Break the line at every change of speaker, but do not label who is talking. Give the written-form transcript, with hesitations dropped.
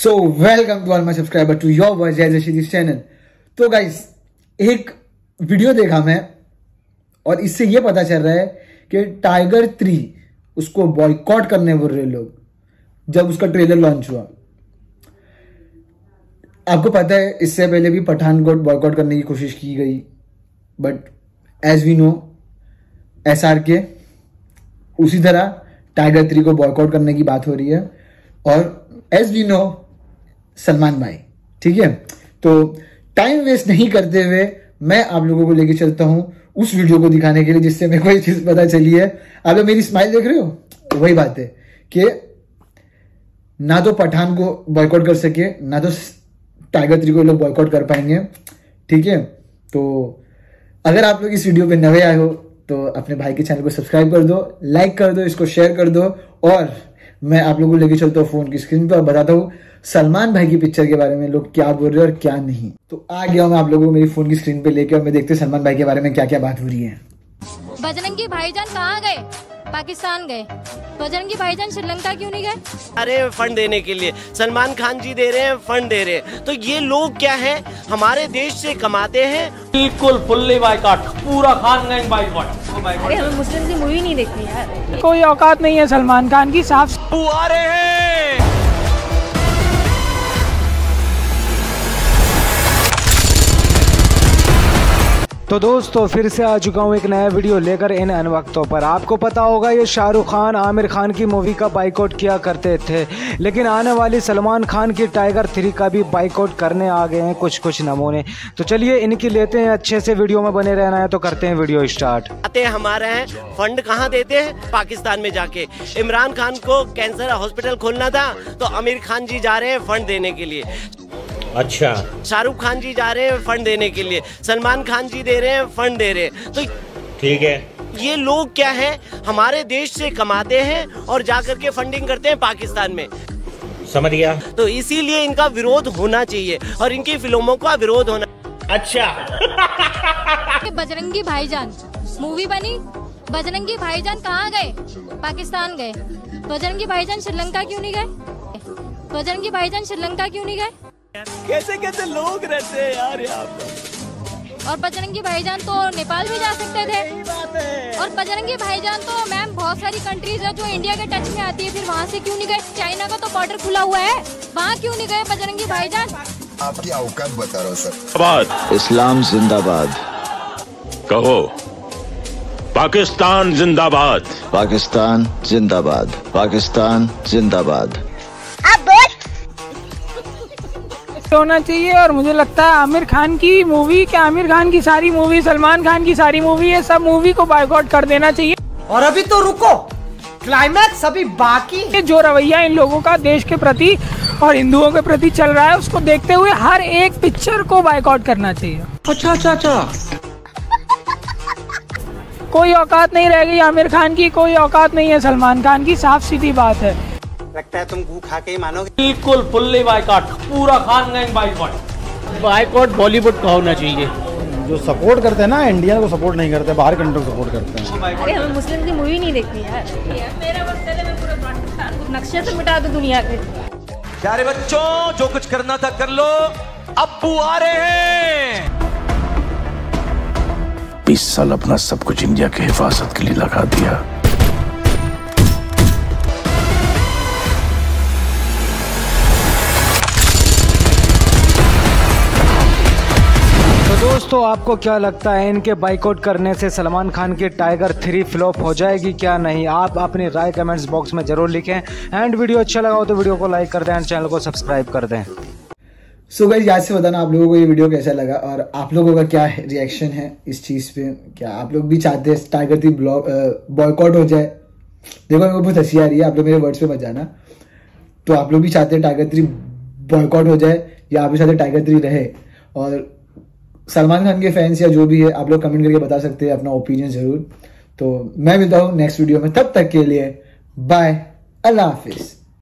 So welcome to all my subscriber to your voice Jai Jashideep channel. तो guys, एक video देखा मैं और इससे ये पता चल रहा है कि टाइगर 3 उसको बॉयकॉट करने बोल रहे लोग जब उसका ट्रेलर लॉन्च हुआ। आपको पता है इससे पहले भी पठान को बॉयकॉट करने की कोशिश की गई, but as we know SRK, उसी तरह टाइगर 3 को बॉयकॉट करने की बात हो रही है। और एज वी नो सलमान भाई, ठीक है। तो टाइम वेस्ट नहीं करते हुए मैं आप लोगों को लेके चलता हूं उस वीडियो को दिखाने के लिए जिससे मेरे को ये चीज पता चली है। आप लोग मेरी स्माइल देख रहे हो, वही बात है कि ना तो पठान को बॉयकॉट कर सके ना तो टाइगर 3 को लोग बॉयकॉट कर पाएंगे, ठीक है। तो अगर आप लोग इस वीडियो पे नए आए हो तो अपने भाई के चैनल को सब्सक्राइब कर दो, लाइक कर दो, इसको शेयर कर दो। और मैं आप लोगों को लेके चलता हूँ फोन की स्क्रीन पर और बताता हूँ सलमान भाई की पिक्चर के बारे में लोग क्या बोल रहे हैं और क्या नहीं। तो आ गया हूँ मैं आप लोगों को मेरी फोन की स्क्रीन पे लेके और मैं देखते सलमान भाई के बारे में क्या क्या बात हो रही है।
बजरंगी भाईजान कहाँ गए? पाकिस्तान गए। बजरंगी भाईजान श्रीलंका क्यों नहीं गए?
अरे फंड देने के लिए सलमान खान जी दे रहे हैं, फंड दे रहे हैं। तो ये लोग क्या है, हमारे देश से कमाते हैं।
बिल्कुल फुल्ली बाइकआउट, पूरा खान गैंग बाइकआउट।
अरे हमें मुस्लिम की मूवी नहीं देखनी यार।
कोई औकात नहीं है सलमान खान की, साफ
आ रहे हैं।
तो दोस्तों फिर से आ चुका हूँ एक नया वीडियो लेकर इन अनवक्तों पर। आपको पता होगा ये शाहरुख खान आमिर खान की मूवी का बाइकआउट किया करते थे, लेकिन आने वाली सलमान खान की टाइगर 3 का भी बाइकआउट करने आ गए हैं कुछ नमूने। तो चलिए इनकी लेते हैं, अच्छे से वीडियो में बने रहना है तो करते हैं वीडियो स्टार्ट।
आते हमारे हैं, फंड कहाँ देते हैं? पाकिस्तान में जाके। इमरान खान को कैंसर हॉस्पिटल खोलना था तो आमिर खान जी जा रहे हैं फंड देने के लिए।
अच्छा,
शाहरुख खान जी जा रहे हैं फंड देने के लिए, सलमान खान जी दे रहे हैं, फंड दे रहे हैं। तो
ठीक है।
ये लोग क्या है, हमारे देश से कमाते हैं और जाकर के फंडिंग करते हैं पाकिस्तान में।
समझ गया।
तो इसीलिए इनका विरोध होना चाहिए और इनकी फिल्मों का विरोध होना। अच्छा।
बजरंगी भाईजान मूवी बनी, बजरंगी भाईजान कहाँ गए? पाकिस्तान गए। बजरंगी भाईजान श्रीलंका क्यों नहीं गए? बजरंगी भाईजान श्रीलंका क्यों नहीं गए?
कैसे कैसे लोग रहते हैं यार यहाँ पर।
और बजरंगी भाईजान तो नेपाल भी जा सकते थे। और बजरंगी भाईजान तो मैम बहुत सारी कंट्रीज है जो इंडिया के टच में आती है, फिर वहाँ से क्यों नहीं गए? चाइना का तो बॉर्डर खुला हुआ है, वहाँ क्यों नहीं गए बजरंगी भाईजान?
आपकी औकात बता रहा हूँ सर।
इस्लाम जिंदाबाद
कहो, पाकिस्तान जिंदाबाद,
पाकिस्तान जिंदाबाद, पाकिस्तान जिंदाबाद।
होना चाहिए। और मुझे लगता है आमिर खान की मूवी, क्या आमिर खान की सारी मूवी, सलमान खान की सारी मूवी, ये सब मूवी को बायकॉट कर देना चाहिए।
और अभी तो रुको, क्लाइमैक्स अभी बाकी है।
जो रवैया इन लोगों का देश के प्रति और हिंदुओं के प्रति चल रहा है, उसको देखते हुए हर एक पिक्चर को बायकॉट करना चाहिए।
अच्छा।
कोई औकात नहीं रह गई आमिर खान की, कोई औकात नहीं है सलमान खान की, साफ सीधी बात है।
लगता है तुम खा के ही मानोगे।
बिल्कुल फुल्ली बाइकआउट, पूरा Khan gang boycott. Boycott Bollywood का होना चाहिए।
जो सपोर्ट करते हैं ना, इंडिया को सपोर्ट नहीं करते, बाहर कंट्री को सपोर्ट करते हैं।
अरे हमें मुस्लिम की मूवी नहीं देखनी यार। मेरा मकसद है मैं पूरे पाकिस्तान को नक्शे से मिटा दूं दुनिया के।
प्यारे बच्चों, जो कुछ करना था कर लो, अब्बू आ रहे हैं।
20 साल अपना सब कुछ इंडिया की हिफाजत के लिए लगा दिया।
दोस्तों आपको क्या लगता है, इनके बाइकआउट करने से सलमान खान की टाइगर 3 फ्लॉप हो जाएगी क्या नहीं? आप अपनी राय कमेंट्स बॉक्स में जरूर लिखें। एंड वीडियो अच्छा लगा हो तो वीडियो को लाइक कर दें एंड चैनल को सब्सक्राइब कर दें।
सो गाइस, याद से बताना आप लोगों को ये वीडियो कैसा लगा और आप लोगों का क्या रिएक्शन है इस चीज पे। क्या आप लोग भी चाहते हैं टाइगर 3 बॉयकॉट हो जाए? देखो मेरे को बहुत हंसी आ रही है, आप लोग मेरे वर्ड्स पे मत जाना। तो आप लोग भी चाहते हैं टाइगर 3 बॉयकॉट हो जाए या आप भी चाहते हैं टाइगर 3 रहे? और सलमान खान के फैंस या जो भी है, आप लोग कमेंट करके बता सकते हैं अपना ओपिनियन जरूर। तो मैं मिलता हूँ नेक्स्ट वीडियो में, तब तक के लिए बाय, अल्लाह हाफिज।